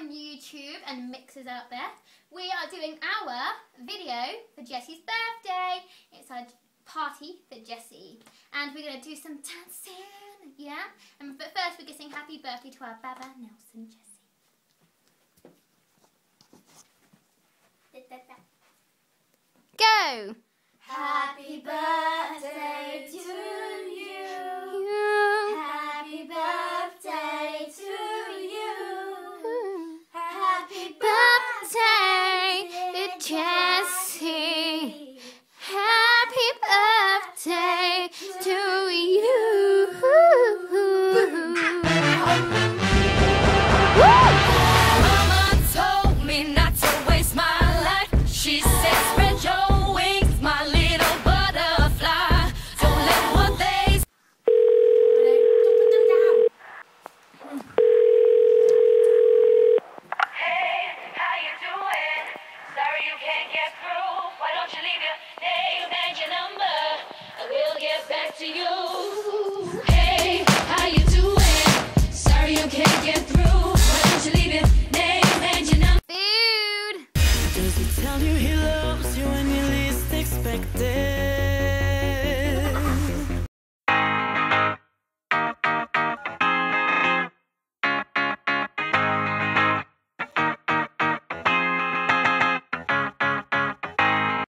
from YouTube and mixers out there. We are doing our video for Jessy's birthday. It's our party for Jesy. And we're going to do some dancing, yeah? But first we're going to sing happy birthday to our Baba Nelson Jesy. Go! Happy birthday to you. Happy birthday to you. Happy Birthday to Jesy. Happy birthday to you. Mama told me not to waste my life. She said spread your wings, my little butterfly. Don't let what they Hey, how you doing? Sorry you can't get through. Why don't you leave your name and your number, and we'll get back to you. Hey, how you doing? Sorry you can't get through. Why don't you leave your name and your number? Food! Does he tell you he loves you when you least expect it?